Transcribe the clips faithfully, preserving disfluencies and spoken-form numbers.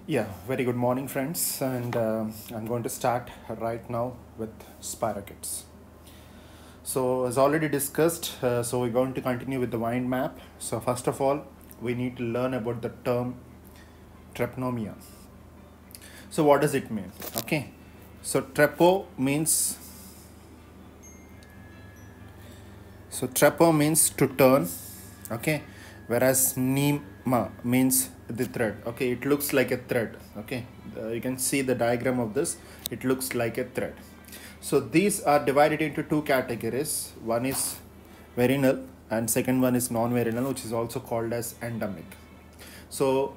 Yeah, very good morning, friends. And uh, I'm going to start right now with spirochetes. So, as already discussed, uh, so we're going to continue with the mind map. So, first of all, we need to learn about the term trepnomia. So, what does it mean? Okay, so trepo means so trepo means to turn, okay, whereas nema means the thread. Okay, it looks like a thread. Okay, uh, you can see the diagram of this. It looks like a thread. So these are divided into two categories. One is verinal and second one is non-verinal, which is also called as endemic. So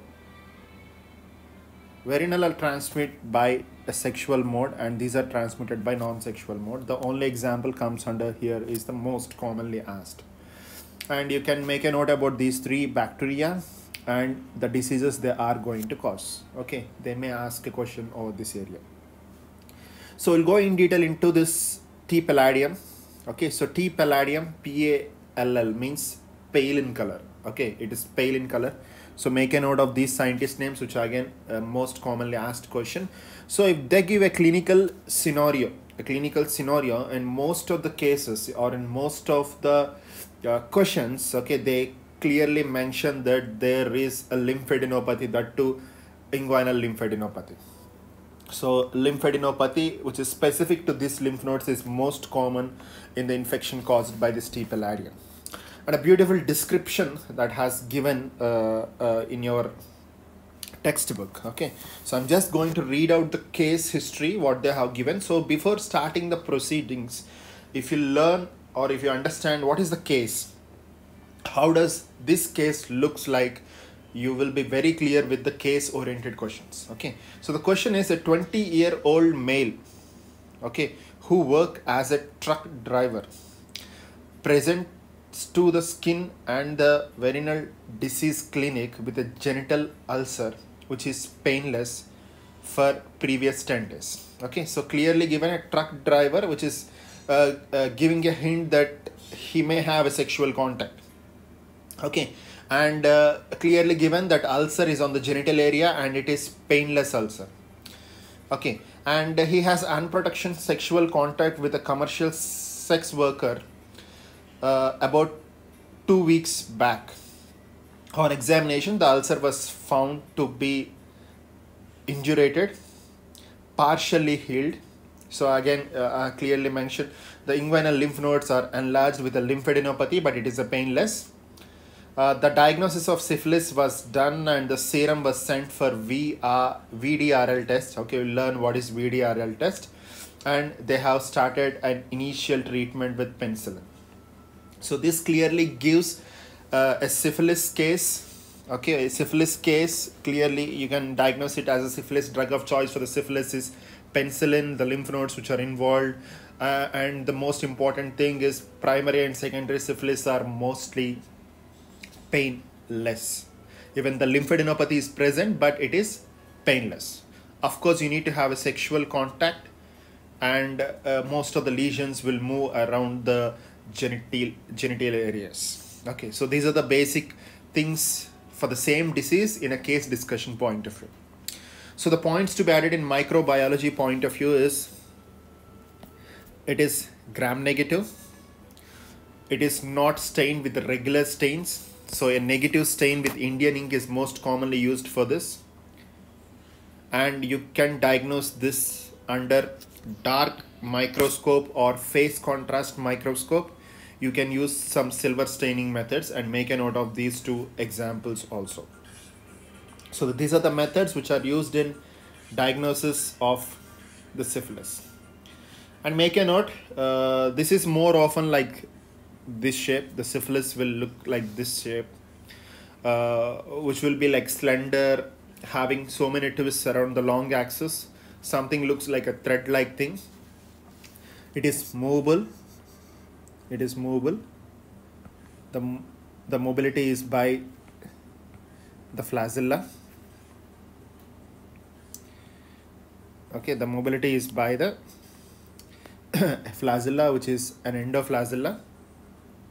verinal are transmitted by a sexual mode and these are transmitted by non-sexual mode. The only example comes under here is the most commonly asked. And you can make a note about these three bacteria and the diseases they are going to cause. Okay, they may ask a question over this area. So we'll go in detail into this T. palladium. Okay, so T. palladium, P A L L means pale in color. Okay, it is pale in color. So make a note of these scientist names, which are again uh, most commonly asked question. So if they give a clinical scenario, a clinical scenario, in most of the cases or in most of the uh, questions, okay, they clearly mention that there is a lymphadenopathy, that too inguinal lymphadenopathy. So lymphadenopathy, which is specific to these lymph nodes, is most common in the infection caused by this T. palladium. And a beautiful description that has given uh, uh, in your textbook. Okay, so I'm just going to read out the case history, what they have given. So before starting the proceedings, if you learn or if you understand what is the case, how does this case looks like, you will be very clear with the case oriented questions. Okay, so the question is a twenty year old male, okay, who work as a truck driver, presents to the skin and the verinal disease clinic with a genital ulcer which is painless for previous ten days. Okay, so clearly given a truck driver, which is uh, uh, giving a hint that he may have a sexual contact. Okay, and uh, clearly given that ulcer is on the genital area and it is painless ulcer. Okay, and he has unprotected sexual contact with a commercial sex worker uh, about two weeks back. On examination, the ulcer was found to be indurated, partially healed. So again, uh, I clearly mentioned the inguinal lymph nodes are enlarged with a lymphadenopathy, but it is a painless. Uh, the diagnosis of syphilis was done and the serum was sent for V R, V D R L test. Okay, we'll learn what is V D R L test. And they have started an initial treatment with penicillin. So this clearly gives uh, a syphilis case. Okay, a syphilis case, clearly you can diagnose it as a syphilis. Drug of choice for the syphilis is penicillin, the lymph nodes which are involved. Uh, and the most important thing is primary and secondary syphilis are mostly painless. Even the lymphadenopathy is present, but it is painless. Of course, you need to have a sexual contact, and uh, most of the lesions will move around the genital genital areas. Okay, so these are the basic things for the same disease in a case discussion point of view. So the points to be added in microbiology point of view is it is gram negative. It is not stained with the regular stains. So a negative stain with Indian ink is most commonly used for this. And you can diagnose this under dark microscope or phase contrast microscope. You can use some silver staining methods and make a note of these two examples also. So these are the methods which are used in diagnosis of the syphilis. And make a note, uh, this is more often like this shape. The syphilis will look like this shape, uh, which will be like slender, having so many twists around the long axis. Something looks like a thread like thing. It is movable. It is movable. The, the mobility is by the flagella. Okay, the mobility is by the flagella, which is an endoflagella.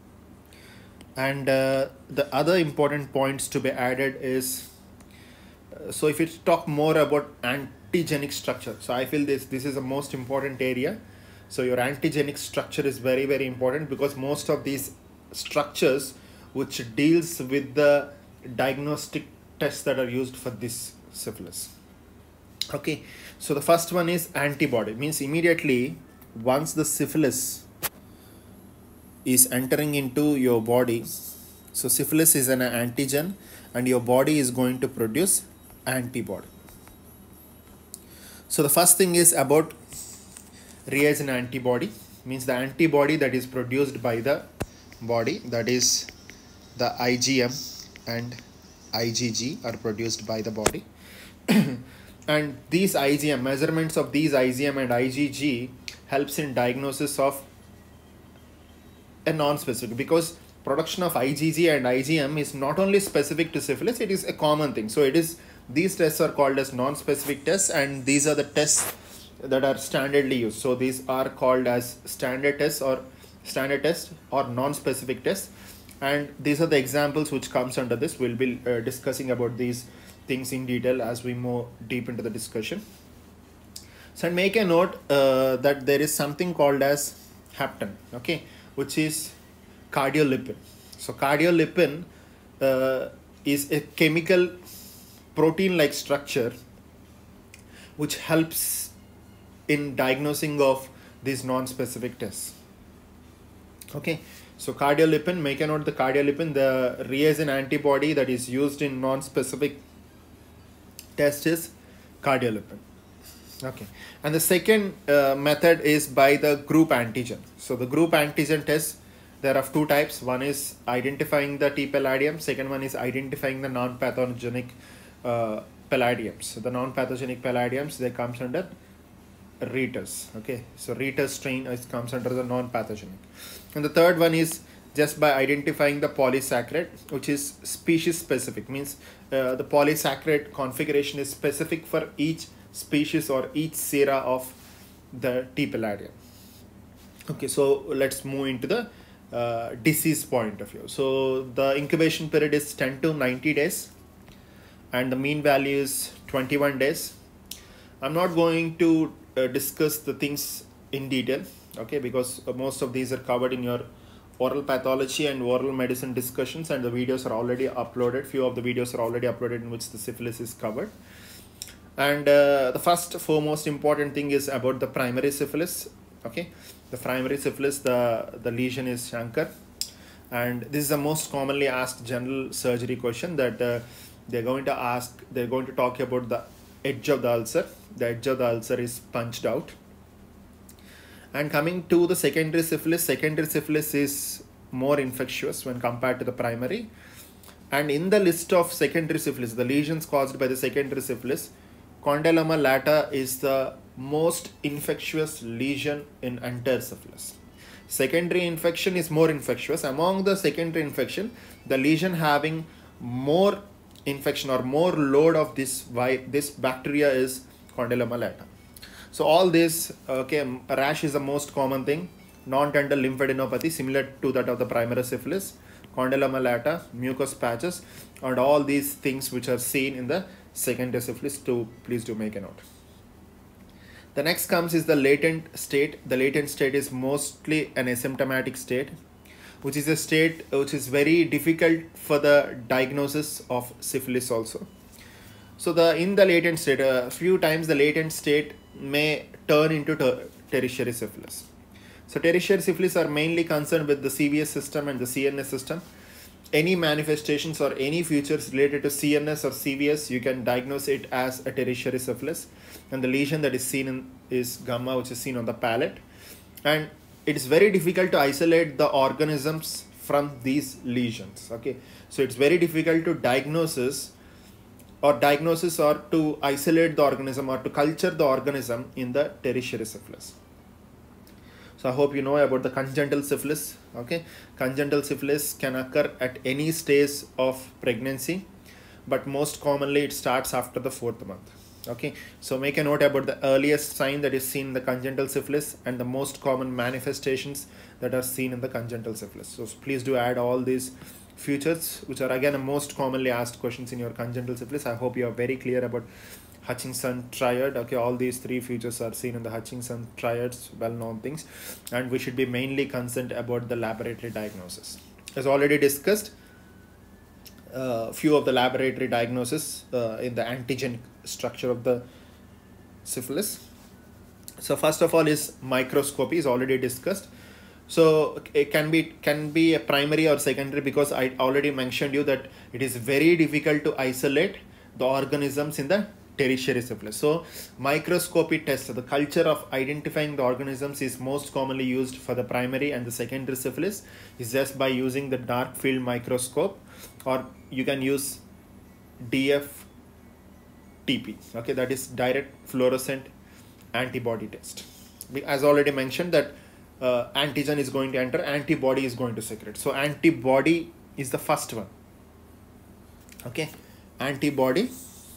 And uh, the other important points to be added is so if you talk more about antigenic structure, so I feel this this is the most important area. So your antigenic structure is very very important, because most of these structures which deals with the diagnostic tests that are used for this syphilis. Okay, so the first one is antibody, means immediately once the syphilis is entering into your body, so syphilis is an antigen and your body is going to produce antibody. So the first thing is about reagent antibody, means the antibody that is produced by the body, that is the I G M and I G G are produced by the body. And these I G M, measurements of these I G M and I G G helps in diagnosis of a non-specific, because production of I G G and I G M is not only specific to syphilis, it is a common thing. So it is, these tests are called as non-specific tests, and these are the tests that are standardly used. So these are called as standard tests or standard tests or non-specific tests, and these are the examples which comes under this. We'll be uh, discussing about these things in detail as we move deep into the discussion. So make a note uh, that there is something called as hapten, okay, which is cardiolipin. So cardiolipin uh, is a chemical protein-like structure which helps in diagnosing of these non-specific tests. Okay, so cardiolipin, make a note the cardiolipin, the reagent antibody that is used in non-specific test is cardiolipin. Okay, and the second uh, method is by the group antigen. So the group antigen test, there are two types. One is identifying the T palladium, second one is identifying the non-pathogenic uh, palladiums. So the non-pathogenic palladiums, they comes under Reuters. Okay, so Reuters strain is comes under the non-pathogenic. And the third one is just by identifying the polysaccharide, which is species specific, means uh, the polysaccharide configuration is specific for each species or each sera of the T palladium. Okay, so let's move into the uh, disease point of view. So the incubation period is ten to ninety days and the mean value is twenty-one days. I'm not going to uh, discuss the things in detail, okay, because uh, most of these are covered in your oral pathology and oral medicine discussions, and the videos are already uploaded. Few of the videos are already uploaded in which the syphilis is covered. And uh, the first foremost important thing is about the primary syphilis. Okay, the primary syphilis, the the lesion is chancre, and this is the most commonly asked general surgery question that uh, they're going to ask. They're going to talk about the edge of the ulcer. The edge of the ulcer is punched out. And coming to the secondary syphilis, secondary syphilis is more infectious when compared to the primary. And in the list of secondary syphilis, the lesions caused by the secondary syphilis, condyloma lata is the most infectious lesion in entire syphilis. Secondary infection is more infectious. Among the secondary infection, the lesion having more infection or more load of this, this bacteria is condyloma lata. So all this, okay, rash is the most common thing. Non-tender lymphadenopathy, similar to that of the primary syphilis, condyloma lata, mucous patches, and all these things which are seen in the secondary syphilis. To please do make a note. The next comes is the latent state. The latent state is mostly an asymptomatic state, which is a state which is very difficult for the diagnosis of syphilis also. So the in the latent state, a few times the latent state may turn into ter tertiary syphilis. So tertiary syphilis are mainly concerned with the C V S system and the C N S system. Any manifestations or any features related to C N S or C V S, you can diagnose it as a tertiary syphilis. And the lesion that is seen in is gamma, which is seen on the palate. And it is very difficult to isolate the organisms from these lesions. Okay, so it's very difficult to diagnosis or diagnosis or to isolate the organism or to culture the organism in the tertiary syphilis. So I hope you know about the congenital syphilis. Okay, congenital syphilis can occur at any stage of pregnancy, but most commonly it starts after the fourth month. Okay, so make a note about the earliest sign that is seen in the congenital syphilis and the most common manifestations that are seen in the congenital syphilis. So please do add all these features, which are again the most commonly asked questions in your congenital syphilis. I hope you are very clear about Hutchinson triad. Okay, all these three features are seen in the Hutchinson triads, well-known things, and we should be mainly concerned about the laboratory diagnosis. As already discussed, a uh, few of the laboratory diagnoses uh, in the antigen structure of the syphilis. So first of all is microscopy, is already discussed. So it can be can be a primary or secondary, because I already mentioned you that it is very difficult to isolate the organisms in the tertiary syphilis. So microscopy test, the culture of identifying the organisms, is most commonly used for the primary and the secondary syphilis, is just by using the dark field microscope, or you can use D F T P. Okay, that is direct fluorescent antibody test. As already mentioned that uh, antigen is going to enter, antibody is going to secrete. So antibody is the first one. Okay, antibody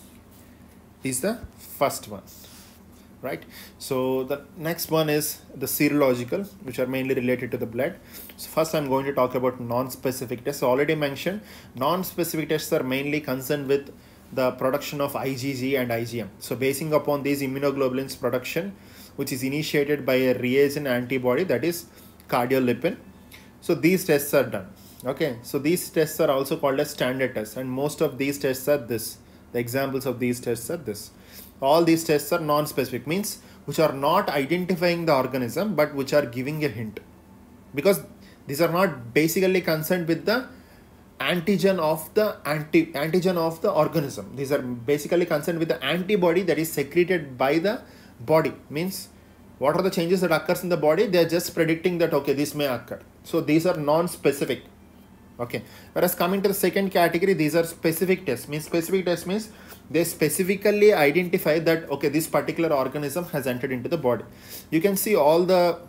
is the first one, right? So the next one is the serological, which are mainly related to the blood. So first I'm going to talk about non-specific tests. So already mentioned, non-specific tests are mainly concerned with the production of I G G and I G M. So basing upon these immunoglobulins production, which is initiated by a reagent antibody, that is cardiolipin. So these tests are done. Okay, so these tests are also called as standard tests, and most of these tests are this. The examples of these tests are this. All these tests are non-specific, means which are not identifying the organism, but which are giving a hint, because these are not basically concerned with the antigen of the anti antigen of the organism. These are basically concerned with the antibody that is secreted by the body. Means what are the changes that occurs in the body? They are just predicting that okay, this may occur. So these are non-specific. Okay, whereas coming to the second category, these are specific tests. Means specific tests means they specifically identify that okay, this particular organism has entered into the body. You can see all the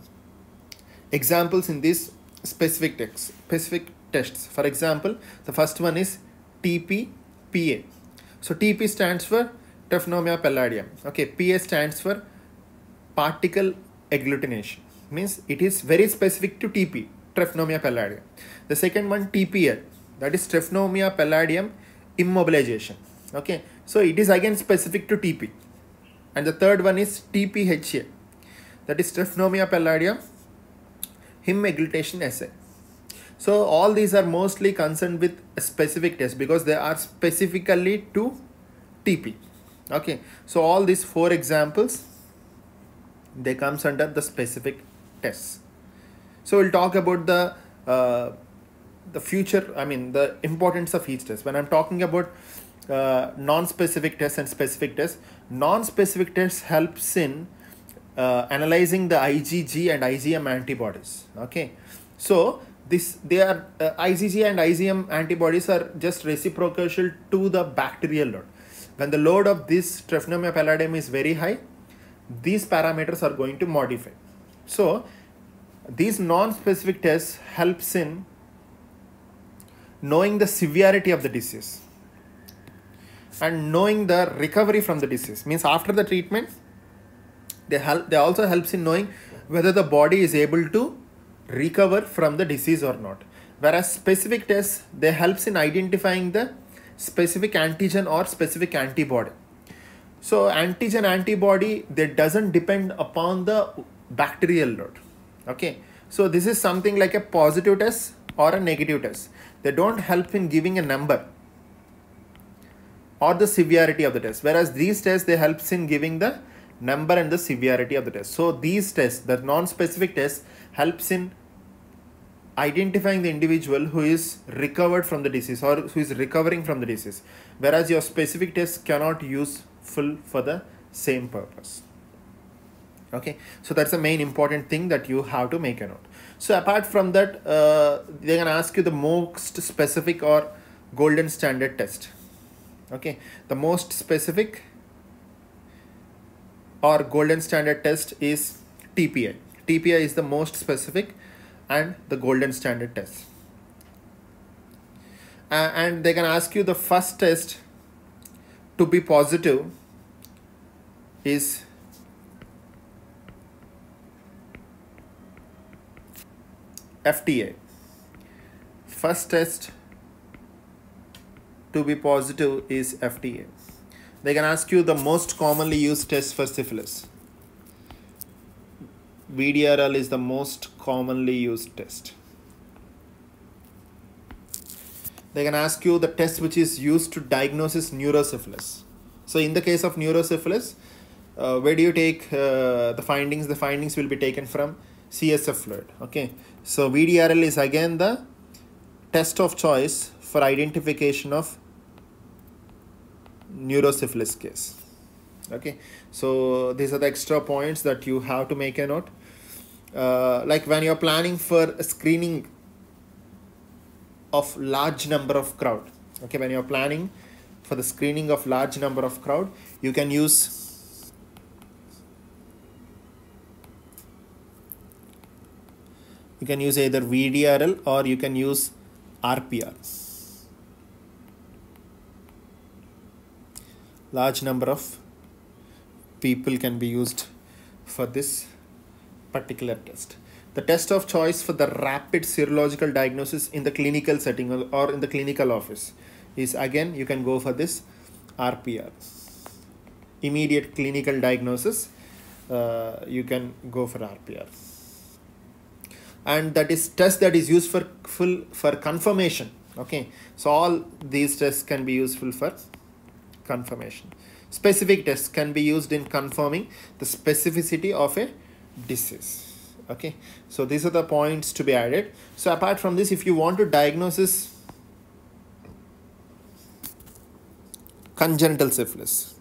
examples in these specific tests. Specific tests. For example, the first one is T P P A. So T P stands for Tephnomia palladium. Okay, P A stands for particle agglutination. Means it is very specific to T P, Tephnomia palladium. The second one T P L, that is Tephnomia palladium immobilization. Okay, so it is again specific to T P. And the third one is T P H A, that is Tephnomia palladium heme agglutination assay. So all these are mostly concerned with a specific test, because they are specifically to T P. Okay, so all these four examples, they comes under the specific tests. So we'll talk about the uh, the future, I mean the importance of each test. When I'm talking about uh, non-specific tests and specific tests, non-specific tests helps in uh, analyzing the I G G and I G M antibodies. Okay, so this they are uh, I G G and I G M antibodies are just reciprocal to the bacterial load. When the load of this Tephnomia palladium is very high, these parameters are going to modify. So these non-specific tests helps in knowing the severity of the disease and knowing the recovery from the disease. Means after the treatment, they help. They also helps in knowing whether the body is able to recover from the disease or not. Whereas specific tests, they helps in identifying the specific antigen or specific antibody. So antigen antibody, that doesn't depend upon the bacterial load. Okay, so this is something like a positive test or a negative test. They don't help in giving a number or the severity of the test, whereas these tests, they helps in giving the number and the severity of the test. So these tests, the non-specific tests, helps in identifying the individual who is recovered from the disease or who is recovering from the disease, whereas your specific tests cannot use full for the same purpose. Okay, so that's the main important thing that you have to make a note. So apart from that, uh, they're gonna ask you the most specific or golden standard test. Okay, the most specific or golden standard test is T P I. T P I is the most specific and the golden standard test. Uh, and they can ask you the first test to be positive is F T A. First test to be positive is F T A. They can ask you the most commonly used test for syphilis. V D R L is the most commonly used test. They can ask you the test which is used to diagnose neurosyphilis. So in the case of neurosyphilis, uh, where do you take uh, the findings? The findings will be taken from C S F fluid. Okay, so V D R L is again the test of choice for identification of neurosyphilis case. Okay, so these are the extra points that you have to make a note. Uh, like when you're planning for a screening of large number of crowd, okay, when you're planning for the screening of large number of crowd, you can use you can use either V D R L or you can use R P R. Large number of people can be used for this particular test. The test of choice for the rapid serological diagnosis in the clinical setting or in the clinical office is, again, you can go for this R P R. Immediate clinical diagnosis, uh, you can go for R P R. And that is test that is used for full for confirmation. Okay, so all these tests can be useful for confirmation. Specific tests can be used in confirming the specificity of a disease. Okay, so these are the points to be added. So apart from this, if you want to diagnose congenital syphilis,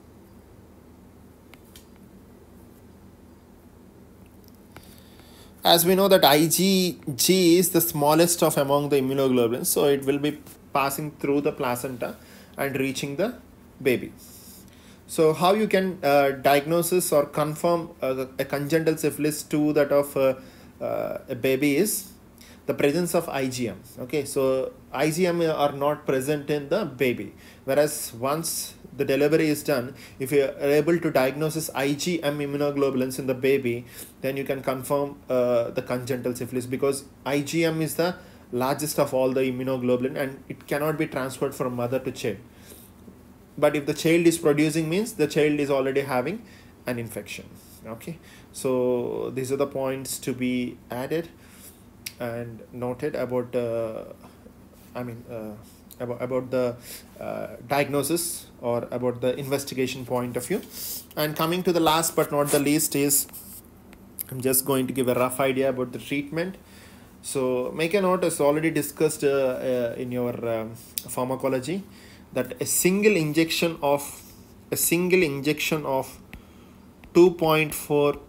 as we know that IgG is the smallest of among the immunoglobulins, so it will be passing through the placenta and reaching the baby. So how you can uh, diagnose or confirm uh, a congenital syphilis to that of uh, uh, a baby is the presence of I G M. Okay, so I G M are not present in the baby, whereas once the delivery is done, if you are able to diagnose I G M immunoglobulins in the baby, then you can confirm uh, the congenital syphilis, because I G M is the largest of all the immunoglobulin and it cannot be transferred from mother to child. But if the child is producing, means the child is already having an infection. Okay, so these are the points to be added and noted about uh, I mean uh, about, about the uh, diagnosis or about the investigation point of view. And coming to the last but not the least is, I'm just going to give a rough idea about the treatment. So make a note, as already discussed uh, uh, in your um, pharmacology, that a single injection of a single injection of two point four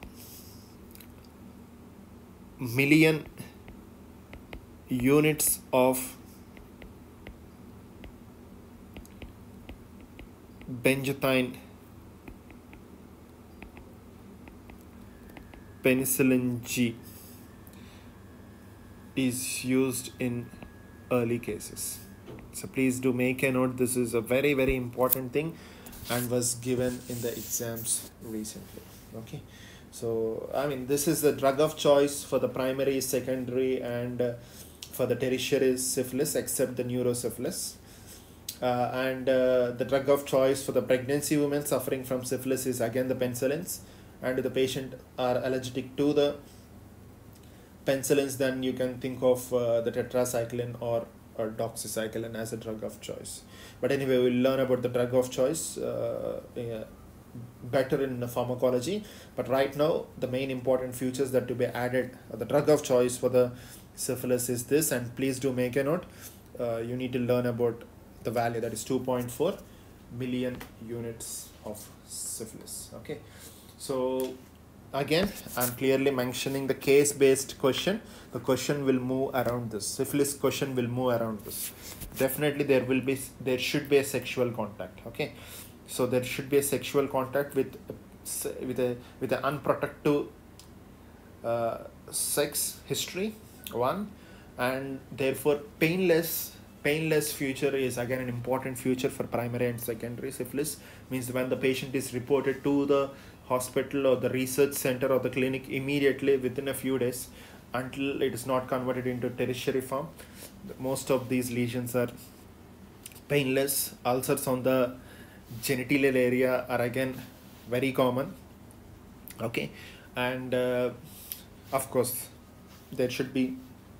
million units of benzathine penicillin G is used in early cases. So please do make a note. This is a very very important thing and was given in the exams recently. Okay, so I mean, this is the drug of choice for the primary, secondary and uh, for the tertiary syphilis, except the neurosyphilis. Uh, and uh, the drug of choice for the pregnancy women suffering from syphilis is again the penicillins, and if the patient are allergic to the penicillins, then you can think of uh, the tetracycline or or doxycycline as a drug of choice. But anyway, we'll learn about the drug of choice uh, uh, better in the pharmacology. But right now, the main important features that to be added, uh, the drug of choice for the syphilis is this, and please do make a note. Uh, you need to learn about the value, that is two point four million units of syphilis. Okay, so again, I'm clearly mentioning the case-based question. The question will move around this. Syphilis question will move around this. Definitely there will be, there should be a sexual contact. Okay, so there should be a sexual contact with with a with an unprotected uh, sex history, one, and therefore painless painless future is again an important feature for primary and secondary syphilis. Means when the patient is reported to the hospital or the research center or the clinic immediately within a few days, until it is not converted into tertiary form, most of these lesions are Painless ulcers on the genitalial area are again very common. Okay, and uh, of course there should be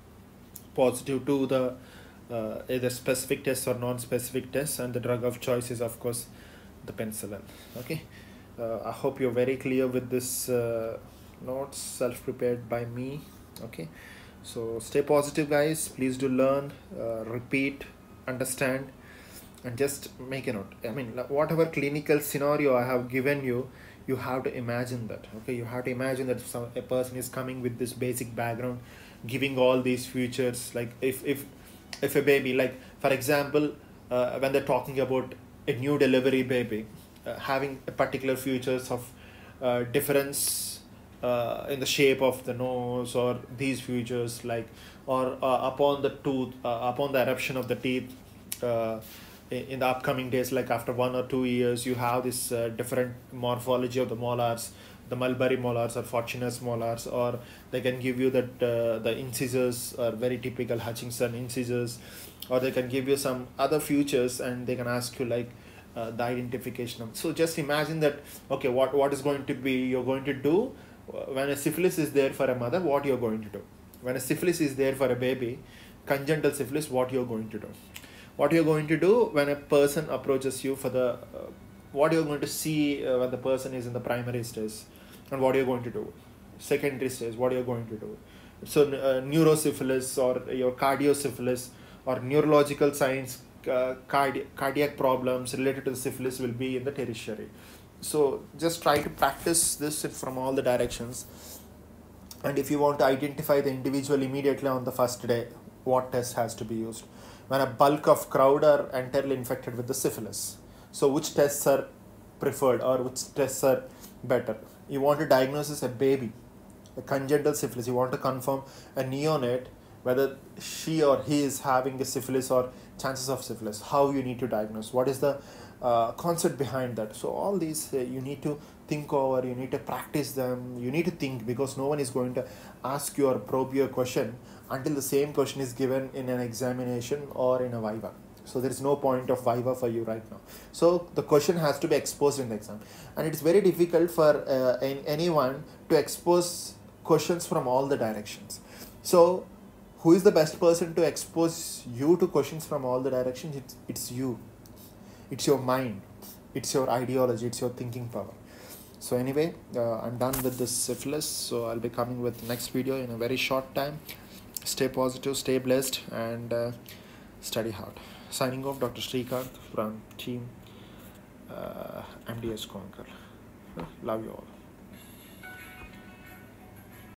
positive to the uh, either specific tests or non-specific tests, and the drug of choice is of course the penicillin. Okay, uh, I hope you're very clear with this uh, notes self-prepared by me. Okay, so stay positive guys, please do learn, uh, repeat, understand, and just make a note. I mean, whatever clinical scenario I have given you, you have to imagine that. Okay, you have to imagine that some a person is coming with this basic background, giving all these features. Like if if if a baby, like for example, uh, when they're talking about a new delivery baby, uh, having a particular features of uh, difference uh, in the shape of the nose, or these features, like, or uh, upon the tooth, uh, upon the eruption of the teeth, uh, in the upcoming days, like after one or two years, you have this uh, different morphology of the molars, the Mulberry molars or Fortuner's molars, or they can give you that uh, the incisors are very typical Hutchinson incisors, or they can give you some other features, and they can ask you like uh, the identification of. So just imagine that, okay, what what is going to be you're going to do when a syphilis is there for a mother, what you're going to do. When a syphilis is there for a baby, congenital syphilis, what you're going to do. What you're going to do when a person approaches you for the, uh, what you're going to see uh, when the person is in the primary stage, and what you're going to do. Secondary stage, what you're going to do. So uh, neurosyphilis or your cardiosyphilis or neurological signs, uh, cardi cardiac problems related to the syphilis will be in the tertiary. So just try to practice this from all the directions. And if you want to identify the individual immediately on the first day, what test has to be used? When a bulk of crowd are entirely infected with the syphilis, so which tests are preferred, or which tests are better? You want to diagnose a baby, a congenital syphilis. You want to confirm a neonate whether she or he is having a syphilis or chances of syphilis. How you need to diagnose? What is the uh, concept behind that? So all these uh, you need to think over. You need to practice them. You need to think, because no one is going to ask you or probe your question until the same question is given in an examination or in a viva. So there is no point of viva for you right now. So the question has to be exposed in the exam, and it's very difficult for uh, in anyone to expose questions from all the directions. So who is the best person to expose you to questions from all the directions? It's, it's you. It's your mind. It's your ideology. It's your thinking power. So anyway, uh, I'm done with this syphilis. So I'll be coming with next video in a very short time. Stay positive, stay blessed, and uh, study hard. Signing off, Doctor Srikanth from team uh, M D S Conquer. Love you all.